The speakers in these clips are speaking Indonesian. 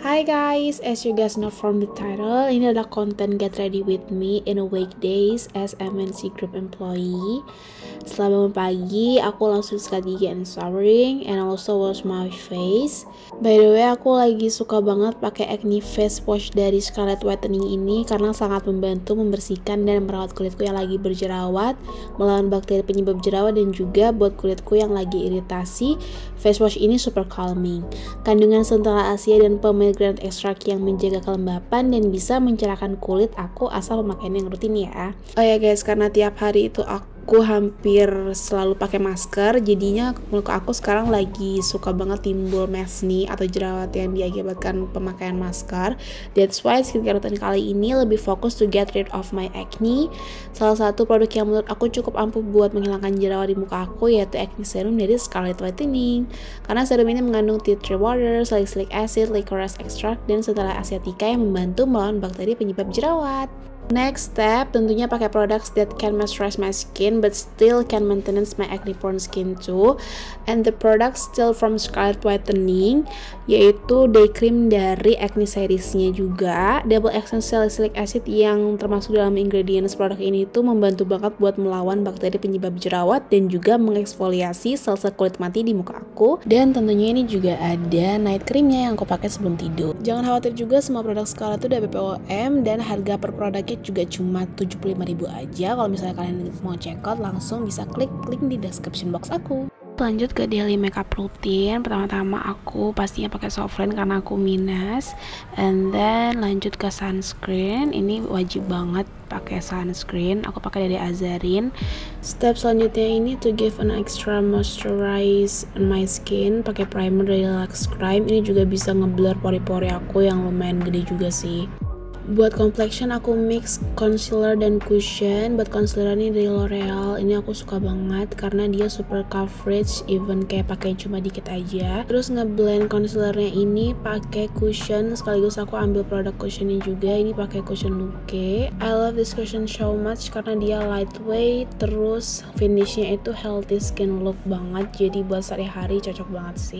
Hi guys, as you guys know from the title, ini adalah konten Get Ready With Me in a Weekdays as MNC Group Employee. Setelah bangun pagi, aku langsung sikat gigi and showering, and also wash my face. By the way, aku lagi suka banget pakai Acne Face Wash dari Scarlett Whitening ini karena sangat membantu membersihkan dan merawat kulitku yang lagi berjerawat, melawan bakteri penyebab jerawat, dan juga buat kulitku yang lagi iritasi. Face wash ini super calming. Kandungan sentral Asia dan pomegranate extract yang menjaga kelembapan dan bisa mencerahkan kulit aku asal pemakaian yang rutin ya. Oh ya guys, karena tiap hari itu aku hampir selalu pakai masker, jadinya muka aku sekarang lagi suka banget timbul acne atau jerawat yang diakibatkan pemakaian masker. That's why skincare rutin kali ini lebih fokus to get rid of my acne. Salah satu produk yang menurut aku cukup ampuh buat menghilangkan jerawat di muka aku yaitu acne serum dari Scarlett Whitening. Karena serum ini mengandung tea tree water, salicylic acid, licorice extract, dan sentral asiatica yang membantu melawan bakteri penyebab jerawat. Next step, tentunya pakai products that can moisturize my skin but still can maintain my acne prone skin too. And the product still from Scarlett Whitening, yaitu day cream dari acne seriesnya juga. Double action salicylic acid yang termasuk dalam ingredients produk ini tuh membantu banget buat melawan bakteri penyebab jerawat dan juga mengeksfoliasi sel-sel kulit mati di muka aku. Dan tentunya ini juga ada night creamnya yang aku pakai sebelum tidur. Jangan khawatir juga, semua produk Scarlett itu udah BPOM dan harga per produknya juga cuma 75.000 aja. Kalau misalnya kalian mau check out, langsung bisa klik link di description box aku. Lanjut ke daily makeup routine. Pertama-tama aku pastinya pakai softline karena aku minus, and then lanjut ke sunscreen. Ini wajib banget pakai sunscreen, aku pakai dari Azarin. Step selanjutnya ini to give an extra moisturize on my skin, pakai primer dari Lux Crime. Ini juga bisa ngeblur pori-pori aku yang lumayan gede juga sih. Buat complexion aku mix concealer dan cushion. Buat concealer ini dari L'Oreal, ini aku suka banget karena dia super coverage, even kayak pakai cuma dikit aja. Terus ngeblend concealernya ini pakai cushion, sekaligus aku ambil produk cushionnya juga. Ini pakai cushion Luke. I love this cushion so much karena dia lightweight, terus finishnya itu healthy skin look banget, jadi buat sehari-hari cocok banget sih.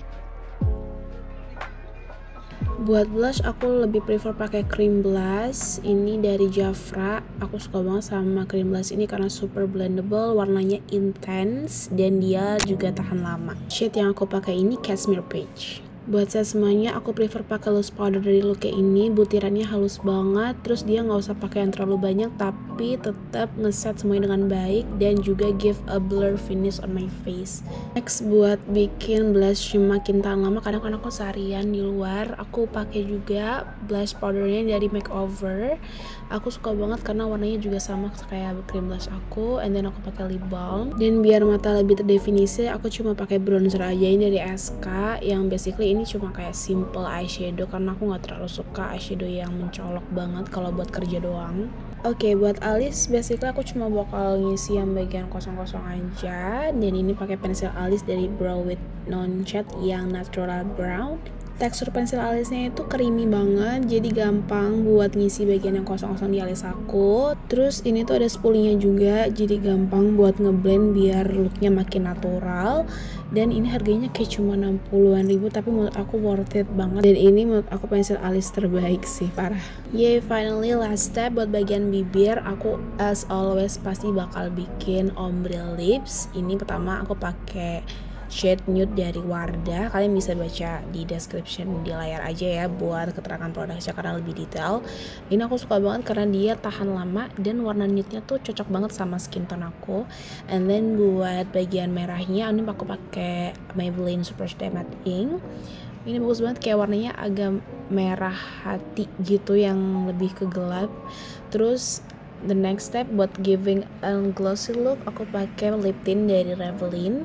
Buat blush aku lebih prefer pakai cream blush ini dari Jafra. Aku suka banget sama cream blush ini karena super blendable, warnanya intense, dan dia juga tahan lama. Shade yang aku pakai ini Cashmere Peach. Buat set semuanya aku prefer pakai loose powder dari Luke ini. Butirannya halus banget, terus dia nggak usah pakai yang terlalu banyak tapi tetap ngeset semuanya dengan baik dan juga give a blur finish on my face. Next, buat bikin blush makin tahan lama, kadang kan aku seharian di luar, aku pakai juga blush powdernya dari Makeover. Aku suka banget karena warnanya juga sama kayak cream blush aku, and then aku pakai lip balm. Dan biar mata lebih terdefinisi, aku cuma pakai bronzer aja ini dari SK, yang basically ini cuma kayak simple eyeshadow karena aku nggak terlalu suka eyeshadow yang mencolok banget kalau buat kerja doang. Oke, buat alis basically aku cuma bakal ngisi yang bagian kosong-kosong aja, dan ini pakai pensil alis dari Brow with Non Shade yang natural brown. Tekstur pensil alisnya itu creamy banget, jadi gampang buat ngisi bagian yang kosong-kosong di alis aku. Terus ini tuh ada spoolingnya juga, jadi gampang buat ngeblend biar looknya makin natural. Dan ini harganya kayak cuma 60-an ribu, tapi menurut aku worth it banget. Dan ini menurut aku pensil alis terbaik sih, parah. Yay, finally last step buat bagian bibir. Aku as always pasti bakal bikin ombre lips. Ini pertama aku pakai shade nude dari Wardah. Kalian bisa baca di description di layar aja ya buat keterangan produknya karena lebih detail. Ini aku suka banget karena dia tahan lama dan warna nude-nya tuh cocok banget sama skin tone aku. And then buat bagian merahnya ini aku pakai Maybelline Super Stay Matte Ink. Ini bagus banget, kayak warnanya agak merah hati gitu yang lebih ke gelap. Terus the next step buat giving a glossy look, aku pakai lip tint dari Revlin.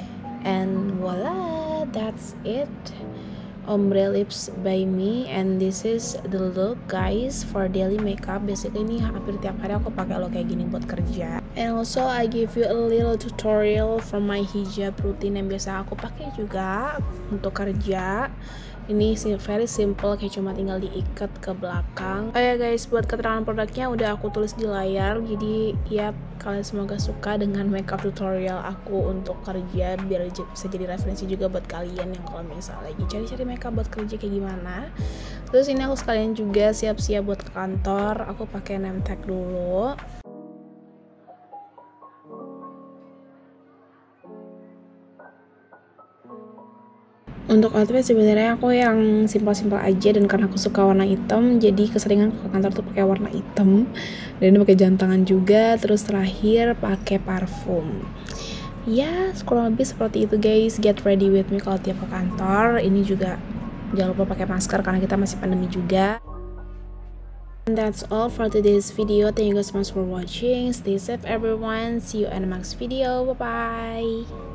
And voila, that's it, ombre lips by me. And this is the look guys for daily makeup. Basically ini hampir tiap hari aku pakai look kayak gini buat kerja. And also I give you a little tutorial from my hijab routine yang biasa aku pakai juga untuk kerja. Ini sih very simple, kayak cuma tinggal diikat ke belakang. Oh ya guys, buat keterangan produknya udah aku tulis di layar. Jadi ya kalian semoga suka dengan makeup tutorial aku untuk kerja, biar bisa jadi referensi juga buat kalian yang kalau misalnya lagi cari-cari makeup buat kerja kayak gimana. Terus ini aku sekalian juga siap-siap buat ke kantor. Aku pakai name tag dulu. Untuk outfit sebenarnya aku yang simpel-simpel aja, dan karena aku suka warna hitam jadi keseringan ke kantor tuh pakai warna hitam, dan ini pakai jam tangan juga. Terus terakhir pakai parfum. Ya kurang lebih seperti itu guys, get ready with me kalau tiap ke kantor. Ini juga jangan lupa pakai masker karena kita masih pandemi juga. And that's all for today's video. Thank you guys so much for watching. Stay safe everyone. See you in the next video. Bye bye.